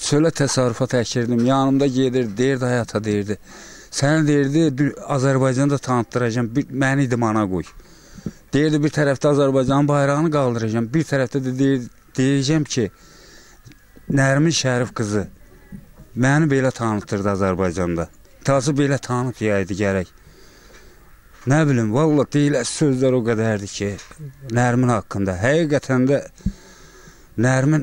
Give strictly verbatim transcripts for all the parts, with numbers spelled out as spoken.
Sölə təsərrüfat əkirdim, yanımda gedirdi, deyirdi həyata deyirdi. Səni deyirdi, bir Azərbaycanı da tanıtdıracam, bir, məni idmana qoy. Deyirdi, bir tərəfdə Azərbaycanın bayrağını qaldıracam, bir tərəfdə də deyir, deyəcəm ki, Nərmin Şərif qızı məni belə tanıtdırdı Azərbaycanda. Tası belə tanıtıyaydı gərək. Nə bilim, valla deyilə sözlər o qədərdir ki, Nərmin haqqında. Həqiqətən də Nərmin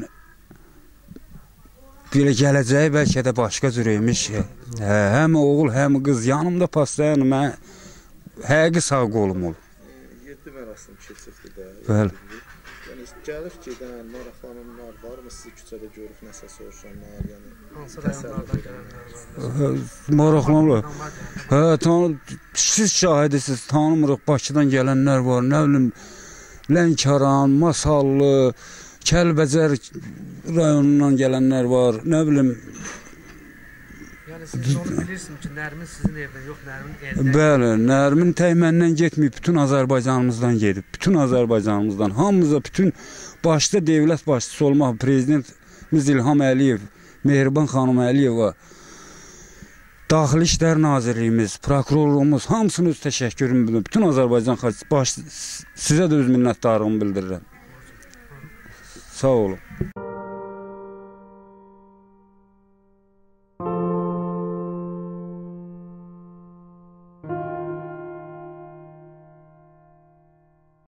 belə gələcəyi bəlkə də başqa cür imiş. Hə, həm oğul, həm qız yanımda paslayan, mən həqiqi sağ qolum ol. Yeddi mərasim keçirdi də. Bəli. Yəni, gəlir ki, maraqlananlar var mı? Sizi küçədə görüb nəsə soruşanlar, yəni... Hansı rayonlardan gələnlər var? Maraqlanırlar. Hə, tanı, siz şahidisiz, tanımırıq, Bakıdan gələnlər var, nə bilim, Lənkəran, Masallı, Kəlbəcər rayonundan gələnlər var, nə bilim... Yəni, siz onu bilirsiniz ki, Nərmin sizin evdən, yox, Nərmin evdən... Bəli, Nərmin tək məndən getməyib, bütün Azərbaycanımızdan gedib, bütün Azərbaycanımızdan, hamımıza, bütün başda devlət başçısı olmaq, prezidentimiz İlham Əliyev, Mehriban xanım Əliyeva, Daxili İşlər Nazirliyimiz, prokurorluğumuz, hamısını öz təşəkkürümü bildirim. Bütün Azərbaycan xalqı, sizə də öz minnətdarlığımı bildirirəm. Sağ olun.